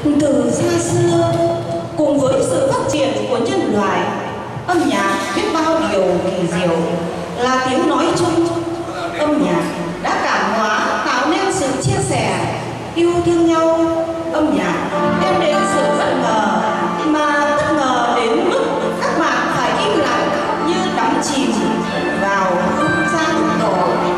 Từ xa xưa, cùng với sự phát triển của nhân loại, âm nhạc biết bao điều kỳ diệu là tiếng nói chung. Âm nhạc đã cảm hóa, tạo nên sự chia sẻ, yêu thương nhau. Âm nhạc đem đến sự bất ngờ, mà bất ngờ đến mức các bạn phải im lặng như đắm chìm vào không gian tổ.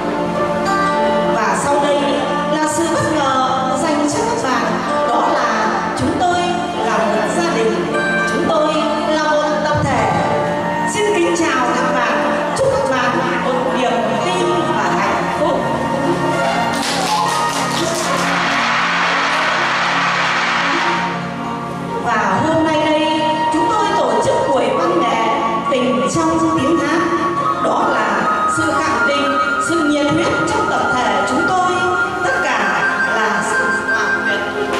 Và sau đây là sự bất ngờ dành cho các bạn, đó là chúng tôi là một gia đình, chúng tôi là một tập thể. Xin kính chào các bạn, chúc các bạn một niềm tin và hạnh phúc. Và hôm nay đây chúng tôi tổ chức buổi văn nghệ Tình trong tiếng hát, đó là sự khẳng định sự nhiệt huyết trong tập thể chúng tôi, tất cả là sự hòa quyện,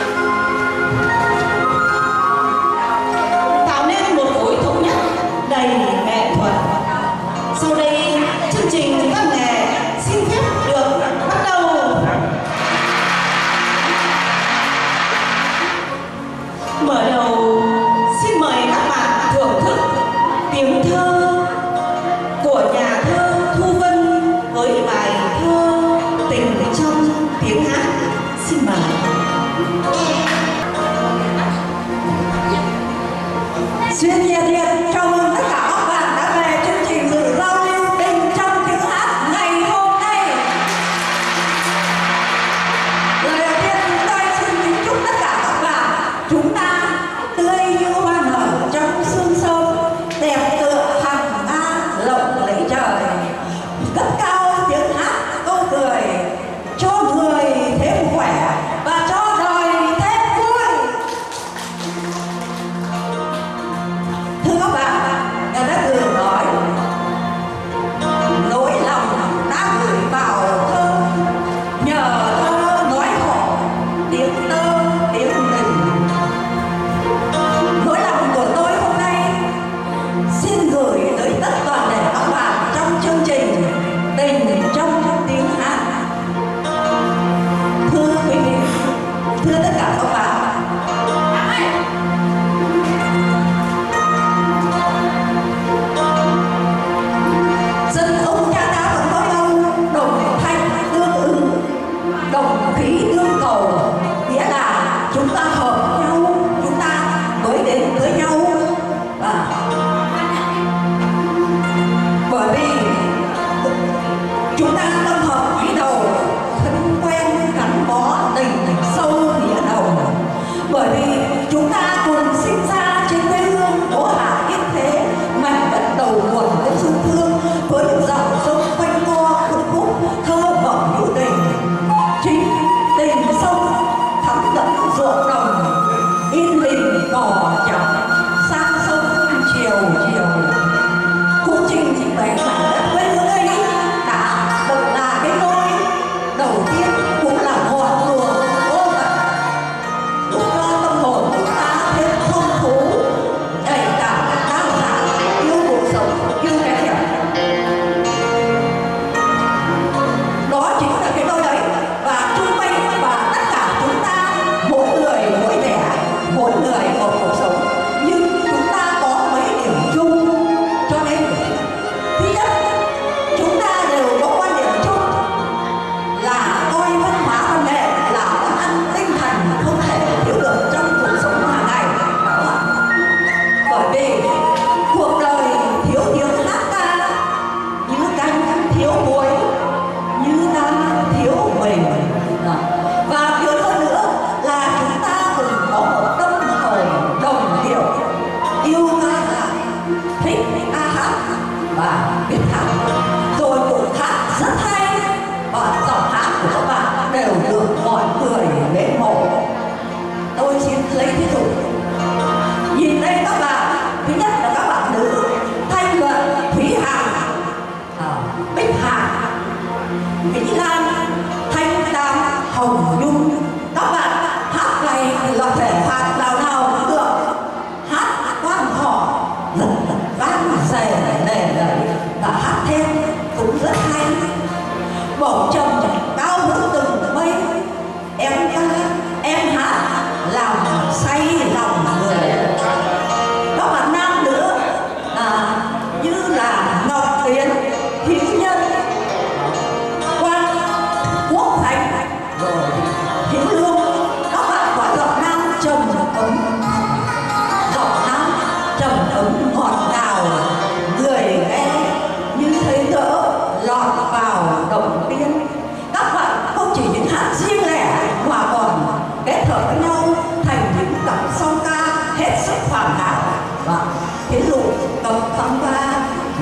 tạo nên một khối thống nhất đầy nghệ thuật. Sau đây chương trình văn nghệ xin phép được bắt đầu. Mở đầu xin mời các bạn thưởng thức tiếng thơ của nhà thơ Thu Vân với bài thơ Tình trong tiếng hát. Xin mời. Xin nhiệt liệt chào mừng tất cả các bạn đã về chương trình dự giao lưu Tình trong tiếng hát ngày hôm nay. Lời đầu tiên chúng tôi xin kính chúc tất cả các bạn chúng ta tươi như hoa nở trong sương sớm, đẹp tựa hàng nga lộng lẫy trời, cất cao tiếng hát câu cười cho người thêm khỏe và cho đời thêm vui. Thưa các bạn, người ta thường nói nỗi lòng đã gửi vào thơ, nhờ thơ nói khổ tiếng tơ tiếng tình.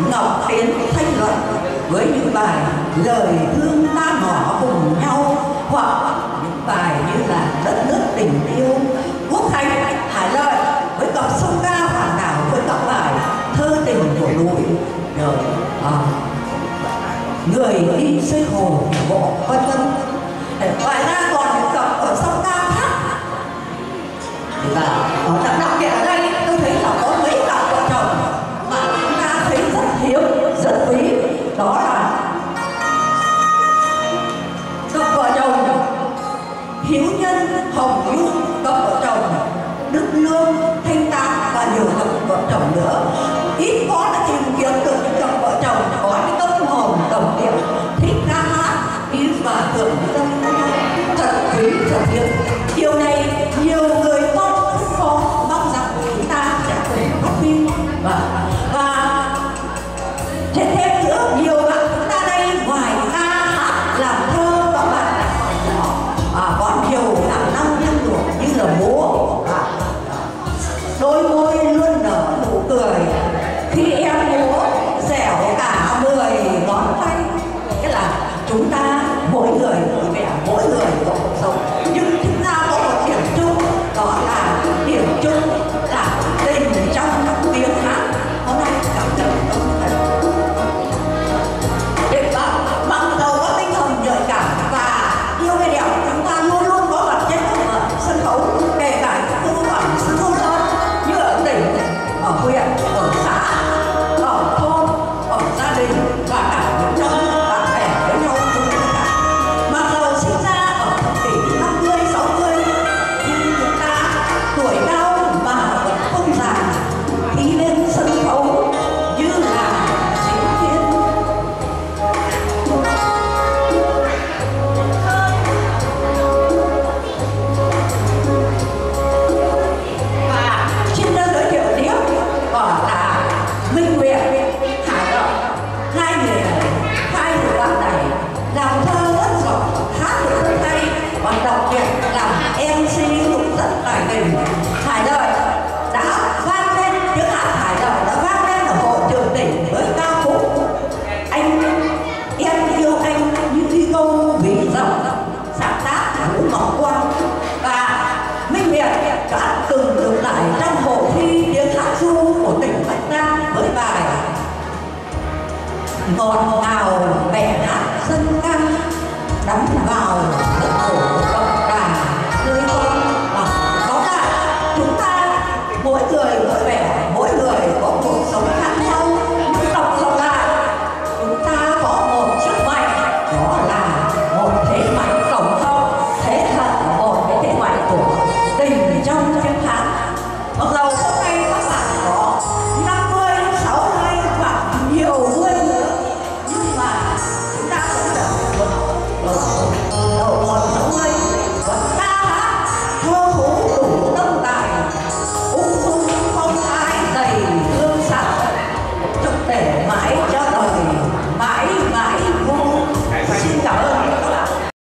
Ngọc Tiến thanh luận với những bài lời thương ta ngỏ cùng nhau, hoặc những bài như là Đất nước tình yêu, Quốc Khánh, Hải Lợi với cặp sông ca hoàn hảo với cặp bài Thơ tình của núi, rồi Người đi xây hồ bộ vân vân. Ngoài ra còn những cặp ở sông ca khác. Và đặc biệt ở đây tôi thấy là có mấy cặp vợ chồng mà chúng ta thấy rất hiếm, rất quý. Đó là cặp vợ chồng Hiếu Nhân, Hồng Nhung, cặp vợ chồng Đức Lương, Thanh Tam và nhiều cặp vợ chồng nữa. Ít có đã tìm kiếm được những cặp vợ chồng có những tâm hồn đồng điệu, thích ca hát, đi và tưởng tâm thật quý, thật hiếm. Điều này nhiều người mong rằng chúng ta sẽ cùng phát huy và trên thêm nữa, nhiều bạn chúng ta đây ngoài ca hát làm thơ và bạn còn nhiều khả năng nhân luộc như là múa. Đôi môi luôn nở nụ cười khi em múa dẻo cả 10 ngón tay. Nghĩa là chúng ta mỗi người vui vẻ, mỗi người có cuộc sống, nhưng chúng ta có một điểm chung, đó là điểm chung là tình trong tiếng hát. Hôm nay cảm nhận không thật để bằng đầu có tinh thần nhạy cảm và yêu cái đẹp, chúng ta luôn luôn có mặt trên sân khấu, kể cả những tư bản sân khấu lớn như ở tỉnh, ở huyện, ở xã, ở thôn, ở gia đình và cả những trong bạn bè với nhau chung tất cả. Mặc dù sinh ra ở thập kỷ 50, 60 nhưng chúng ta tuổi cao mà vẫn không già, đi lên sân khấu như là diễn viên. Và xin giới thiệu tiếp còn là Minh Nguyệt, Hải Lợi, hai người bạn này làm thơ rất giỏi, hát được rất hay và đặc biệt làm MC cũng rất tài tình. Hải Lợi đã vang lên, tiếng hát Hải Lợi đã vang lên ở hội trường tỉnh với ca khúc Em yêu anh như đi câu vì dòng, sáng tác của Vũ Ngọc Quang. Và Minh Nguyệt đã từng được lại trong hội thi tiếng hát ru của tỉnh Bắc Giang với bài Ngọt ngào